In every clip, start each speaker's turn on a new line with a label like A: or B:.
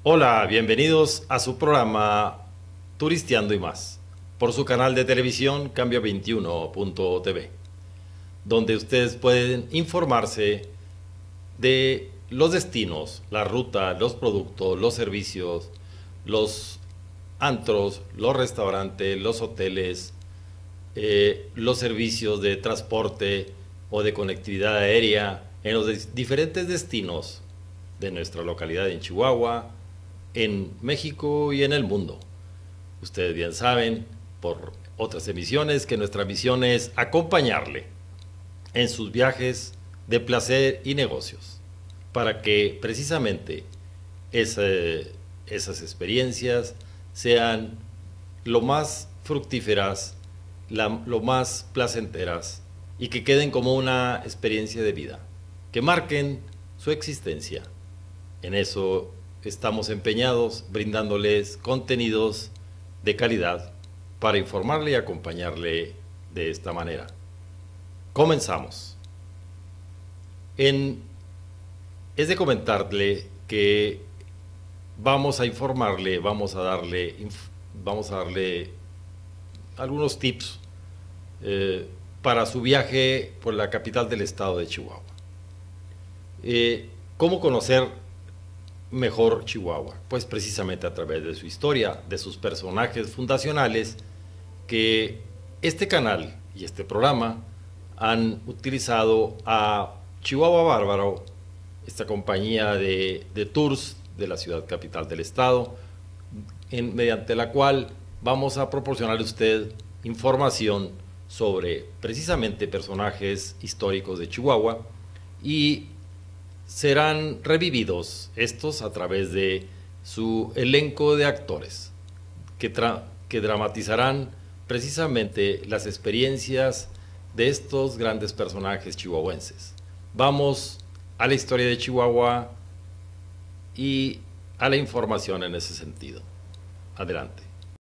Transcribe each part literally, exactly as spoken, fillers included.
A: Hola, bienvenidos a su programa Turisteando y Más, por su canal de televisión Cambio veintiuno punto t v, donde ustedes pueden informarse de los destinos, la ruta, los productos, los servicios, los antros, los restaurantes, los hoteles, eh, los servicios de transporte o de conectividad aérea en los de- diferentes destinos de nuestra localidad en Chihuahua, en México y en el mundo. Ustedes bien saben por otras emisiones que nuestra misión es acompañarle en sus viajes de placer y negocios, para que precisamente ese- esas experiencias sean lo más fructíferas, la- lo más placenteras y que queden como una experiencia de vida, que marquen su existencia. En eso estamos empeñados, brindándoles contenidos de calidad para informarle y acompañarle de esta manera. Comenzamos. En, es de comentarle que vamos a informarle, vamos a darle, inf- vamos a darle algunos tips eh, para su viaje por la capital del estado de Chihuahua. Eh, ¿Cómo conocer mejor Chihuahua? Pues precisamente a través de su historia, de sus personajes fundacionales, que este canal y este programa han utilizado a Chihuahua Bárbaro, esta compañía de, de tours de la ciudad capital del estado, en, mediante la cual vamos a proporcionarle a usted información sobre precisamente personajes históricos de Chihuahua, y serán revividos estos a través de su elenco de actores que, tra- que dramatizarán precisamente las experiencias de estos grandes personajes chihuahuenses. Vamos a la historia de Chihuahua y a la información en ese sentido. Adelante.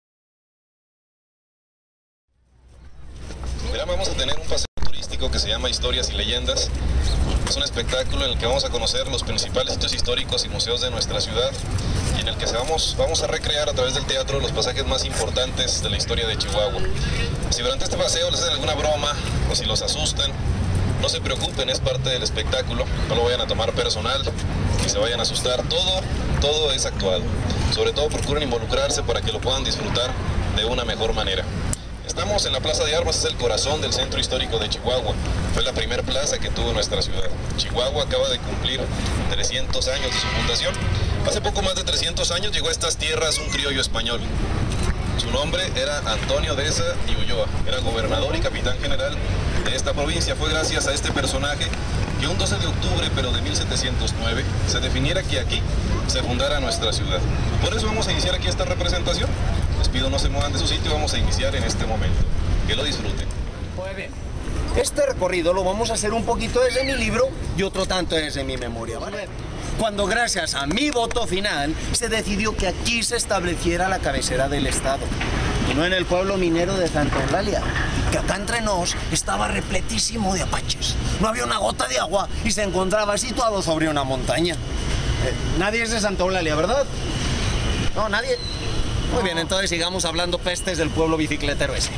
B: Mira, vamos a tener un paseo turístico que se llama Historias y Leyendas. Es un espectáculo en el que vamos a conocer los principales sitios históricos y museos de nuestra ciudad, y en el que se vamos, vamos a recrear a través del teatro los pasajes más importantes de la historia de Chihuahua. Si durante este paseo les hacen alguna broma o si los asustan, no se preocupen, es parte del espectáculo. No lo vayan a tomar personal, ni se vayan a asustar. Todo, todo es actuado. Sobre todo procuren involucrarse para que lo puedan disfrutar de una mejor manera. Estamos en la Plaza de Armas, es el corazón del centro histórico de Chihuahua. Fue la primera plaza que tuvo nuestra ciudad. Chihuahua acaba de cumplir trescientos años de su fundación. Hace poco más de trescientos años llegó a estas tierras un criollo español. Su nombre era Antonio Deza y Ulloa. Era gobernador y capitán general de esta provincia. Fue gracias a este personaje que un doce de octubre, pero de mil setecientos nueve, se definiera que aquí se fundara nuestra ciudad. Por eso vamos a iniciar aquí esta representación. Les pido no se muevan de su sitio, vamos a iniciar en este momento. Que lo disfruten.
C: Muy bien. Este recorrido lo vamos a hacer un poquito desde mi libro y otro tanto desde mi memoria, ¿vale? Cuando gracias a mi voto final se decidió que aquí se estableciera la cabecera del estado y no en el pueblo minero de Santa Eulalia, que acá entre nos estaba repletísimo de apaches. No había una gota de agua y se encontraba situado sobre una montaña. Eh, nadie es de Santa Eulalia, ¿verdad? No, nadie. Muy bien, entonces sigamos hablando pestes del pueblo bicicletero ese.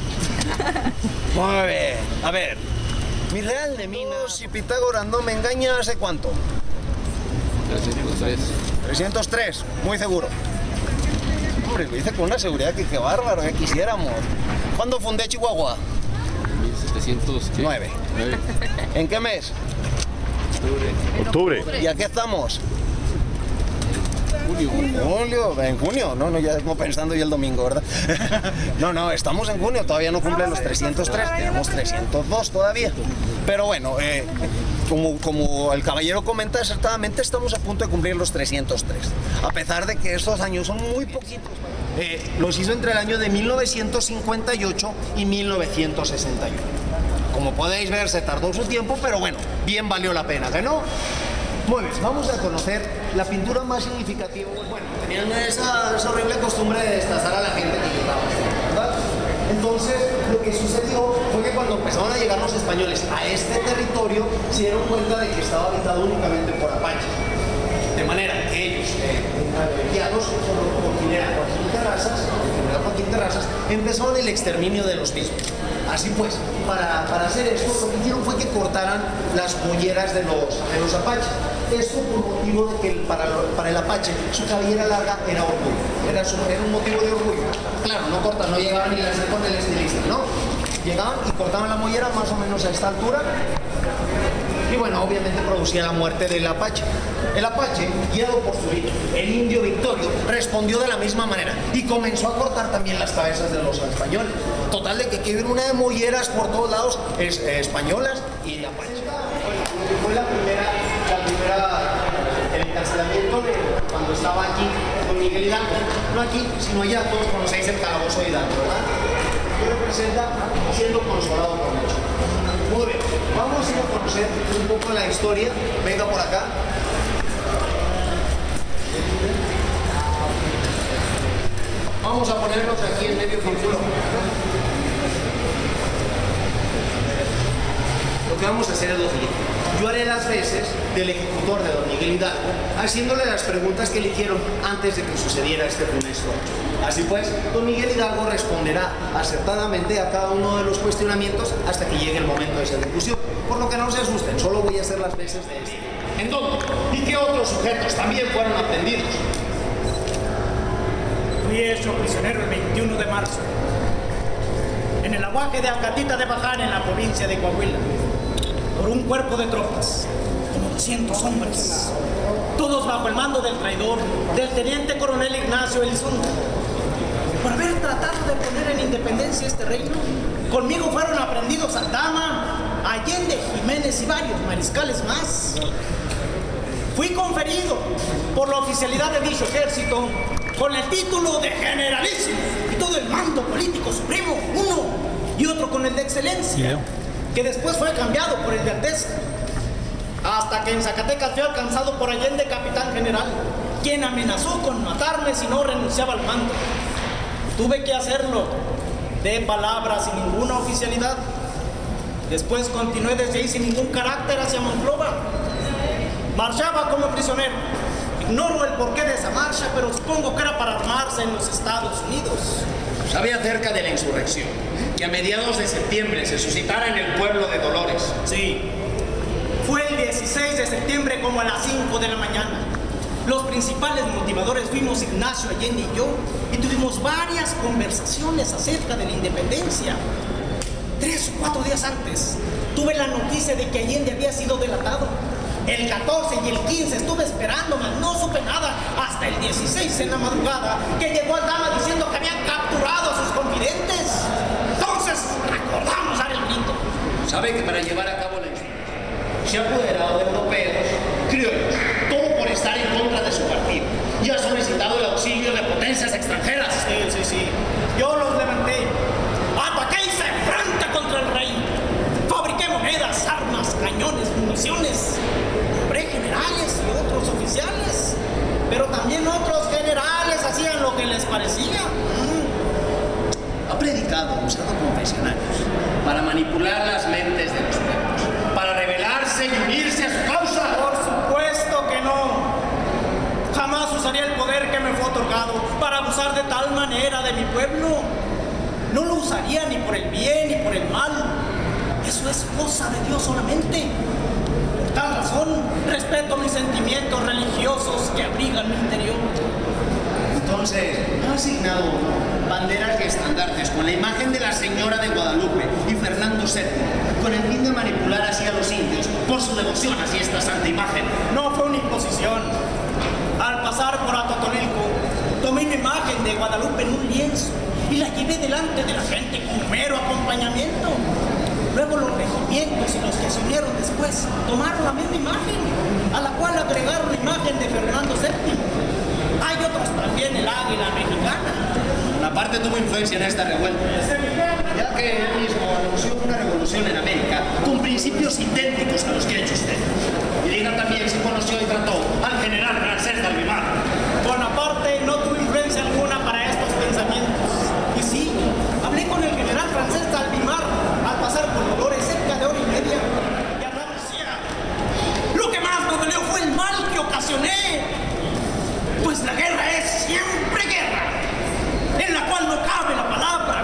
C: Muy bien. A ver, mi real de Minas, si Pitágoras no me engaña, ¿hace cuánto?
D: trescientos tres.
C: trescientos tres, muy seguro. Hombre, lo hice con una seguridad que qué bárbaro, que quisiéramos. ¿Cuándo fundé Chihuahua?
D: mil setecientos
C: nueve.
D: nueve.
C: ¿En qué mes?
D: Octubre.
A: Octubre.
C: ¿Y aquí estamos?
D: Julio.
C: Julio, en junio, no, no, ya como pensando ya el domingo, ¿verdad? No, no, estamos en junio, todavía no cumplen los trescientos tres, tenemos trescientos dos todavía. Pero bueno, eh, como, como el caballero comenta acertadamente, estamos a punto de cumplir los trescientos tres. A pesar de que estos años son muy poquitos. Eh, los hizo entre el año de mil novecientos cincuenta y ocho y mil novecientos sesenta y uno. Como podéis ver, se tardó su tiempo, pero bueno, bien valió la pena, ¿que no? Muy bien, vamos a conocer la pintura más significativa. Bueno, tenían esa, esa horrible costumbre de destazar a la gente que llegaba, ¿verdad? Entonces, lo que sucedió fue que cuando empezaron a llegar los españoles a este territorio, se dieron cuenta de que estaba habitado únicamente por apaches. De manera que ellos, eh, guiados empezaron el exterminio de los mismos. Así pues, para, para hacer esto, lo que hicieron fue que cortaran las molleras de los, de los apaches. Esto por motivo de que el, para, para el apache su cabellera larga era orgullo, era, su, era un motivo de orgullo. Claro, no cortan, no llegaban ni a hacer con el estilista, ¿no? Llegaban y cortaban la mollera más o menos a esta altura. Y bueno, obviamente producía la muerte del apache. El apache, guiado por su líder, el indio Victorio, respondió de la misma manera y comenzó a cortar también las cabezas de los españoles. Total de que quedó una de molleras por todos lados, es, eh, españolas y de apache. Fue, fue la primera, la primera, el encarcelamiento de cuando estaba aquí don Miguel Hidalgo. No aquí, sino allá, todos conocéis el calabozo de Hidalgo, ¿verdad? Que representa siendo consolado por mucho. Muy bien, vamos a ir a conocer un poco la historia. Venga por acá. Vamos a ponernos aquí en medio círculo. Lo que vamos a hacer es lo siguiente. Yo haré las veces del ejecutor de don Miguel Hidalgo, haciéndole las preguntas que le hicieron antes de que sucediera este funesto. Así pues, don Miguel Hidalgo responderá acertadamente a cada uno de los cuestionamientos hasta que llegue el momento de esa discusión. Por lo que no se asusten, solo voy a hacer las veces de este. ¿En dónde? ¿Y qué otros sujetos también fueron aprendidos?
E: Fui hecho prisionero el veintiuno de marzo en el aguaje de Acatita de Baján, en la provincia de Coahuila, por un cuerpo de tropas, como doscientos hombres, todos bajo el mando del traidor, del teniente coronel Ignacio Elizondo. Por haber tratado de poner en independencia este reino, conmigo fueron aprendidos Aldama, Allende, Jiménez y varios mariscales más. Fui conferido por la oficialidad de dicho ejército con el título de generalísimo y todo el mando político supremo, uno y otro con el de excelencia, que después fue cambiado por el de alteza, hasta que en Zacatecas fui alcanzado por Allende, capitán general, quien amenazó con matarme si no renunciaba al mando. Tuve que hacerlo de palabras sin ninguna oficialidad. Después continué desde ahí sin ningún carácter hacia Monclova. Marchaba como prisionero. Ignoro el porqué de esa marcha, pero supongo que era para armarse en los Estados Unidos.
C: ¿Sabe acerca de la insurrección que a mediados de septiembre se suscitara en el pueblo de Dolores?
E: Sí. Fue el dieciséis de septiembre como a las cinco de la mañana. Los principales motivadores fuimos Ignacio Allende y yo, y tuvimos varias conversaciones acerca de la independencia. Tres o cuatro días antes, tuve la noticia de que Allende había sido delatado. El catorce y el quince estuve esperando, mas no supe nada, hasta el dieciséis en la madrugada, que llegó Aldama diciendo que habían capturado a sus confidentes. Entonces, acordamos dar el grito.
C: ¿Sabe que para llevar a cabo la insurrección se ha apoderado de europeos, criollos, todo por estar en contra de su partido, y ha solicitado el auxilio de potencias extranjeras?
E: Sí, sí, sí. Yo los levanté. Ataqué y se frente contra el rey. Fabriqué monedas, armas, cañones, municiones. Nombré generales y otros oficiales. Pero también otros generales hacían lo que les parecía. Mm.
C: Ha predicado usando confesionarios para manipular las mentes de los pueblos, para rebelarse y unirse a su causa.
E: Por supuesto que no. Jamás usaría el poder que me fue otorgado para abusar de tal manera de mi pueblo. No lo usaría ni por el bien ni por el mal. Eso es cosa de Dios solamente. Por tal razón, respeto mis sentimientos religiosos que abrigan mi interior.
C: Entonces, ha asignado banderas y estandartes con la imagen de la Señora de Guadalupe y Fernando séptimo, con el fin de manipular así a los indios por su devoción hacia esta santa imagen.
E: No fue una imposición. Al pasar por Atotonilco, tomé una imagen de Guadalupe en un lienzo y la llevé delante de la gente como mero acompañamiento. Luego los regimientos y los que se unieron después tomaron la misma imagen, a la cual agregaron la imagen de Fernando séptimo. Hay otros también, el águila mexicana.
C: Bonaparte tuvo influencia en esta revuelta, ya que él mismo anunció una revolución en América con principios idénticos a los que ha hecho usted. Y diga también si conoció y trató al general francés de Albimar.
E: Bonaparte no tuvo influencia alguna para estos pensamientos. Y sí, hablé con el general francés de Albimar al pasar por Dolores cerca de hora y media. Y hablamos ya. Lo que más me dolió fue el mal que ocasioné. Pues la guerra es siempre guerra, en la cual no cabe la palabra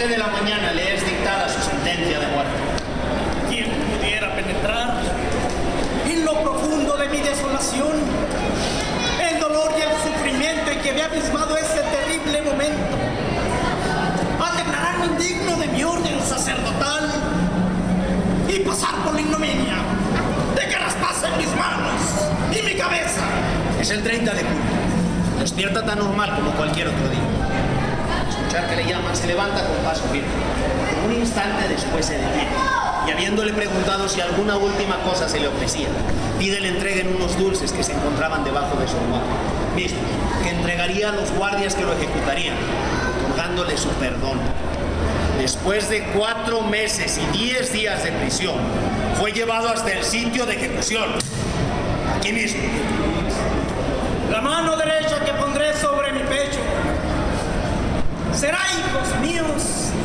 C: once de la mañana le es dictada su sentencia de muerte.
E: ¿Quién pudiera penetrar en lo profundo de mi desolación, el dolor y el sufrimiento en que había abismado ese terrible momento, a declararme indigno de mi orden sacerdotal y pasar por la ignominia de que raspasen mis manos y mi cabeza?
C: Es el treinta de julio. Despierta tan normal como cualquier otro día. Al escuchar que le llaman, se levanta con paso firme. Un instante después se detiene y, habiéndole preguntado si alguna última cosa se le ofrecía, pide le entreguen unos dulces que se encontraban debajo de su almohada, mismos que entregaría a los guardias que lo ejecutarían, otorgándole su perdón. Después de cuatro meses y diez días de prisión, fue llevado hasta el sitio de ejecución, aquí mismo.
E: La mano derecha que pondré sobre mi pecho será, hijos míos,